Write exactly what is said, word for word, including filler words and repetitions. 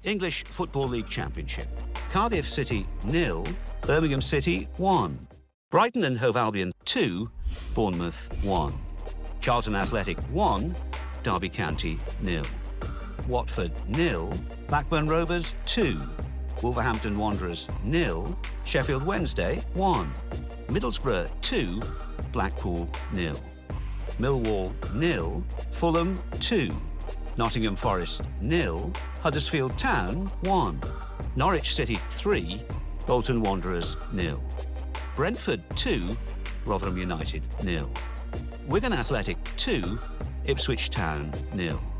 English Football League Championship. Cardiff City nil, Birmingham City one. Brighton and Hove Albion two, Bournemouth one. Charlton Athletic one, Derby County nil. Watford nil, Blackburn Rovers two. Wolverhampton Wanderers nil, Sheffield Wednesday one. Middlesbrough two, Blackpool nil. Millwall nil, Fulham two. Nottingham Forest nil, Huddersfield Town one. Norwich City three, Bolton Wanderers nil. Brentford two, Rotherham United nil. Wigan Athletic two, Ipswich Town nil.